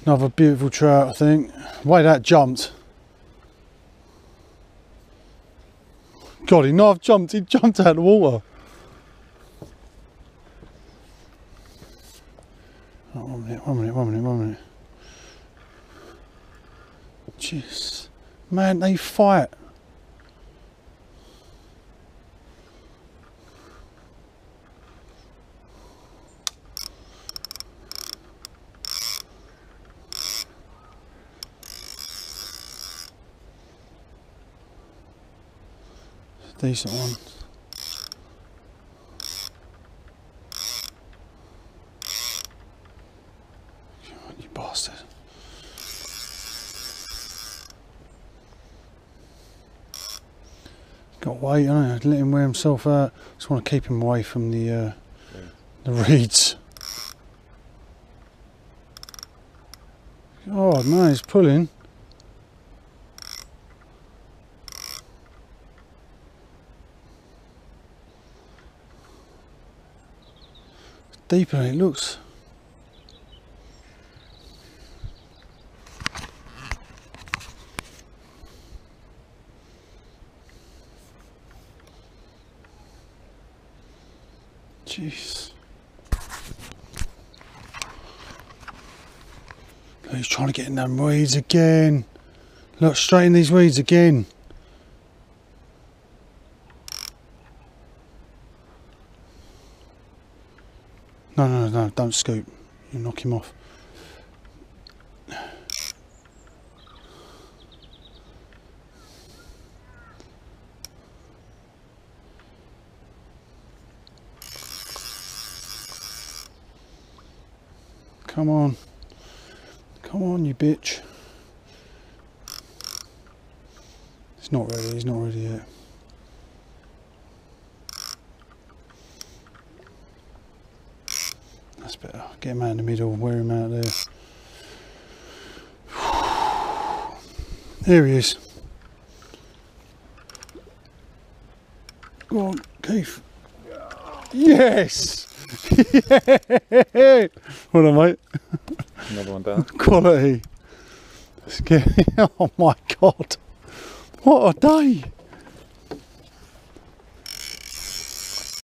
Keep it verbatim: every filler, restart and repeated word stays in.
Another beautiful trout, I think. The way that jumped. God, he not have jumped, he jumped out of the water. Oh, one minute, one minute, one minute, one minute. Jeez. Man, they fight. Decent one. You bastard. Got weight, I let him wear himself out. Just want to keep him away from the uh, the reeds. Oh no, he's pulling. Deeper than it looks. Jeez. He's trying to get in them weeds again. Look, straight in these weeds again. No, no, no, don't scoop. You knock him off. Come on. Come on, you bitch. He's not ready, he's not ready yet. That's better. Get him out in the middle, wear him out there. There he is. Go on, Keith. Yes! Yeah! Well done, mate. Another one down. Quality. Let's get. Oh my God. What a day.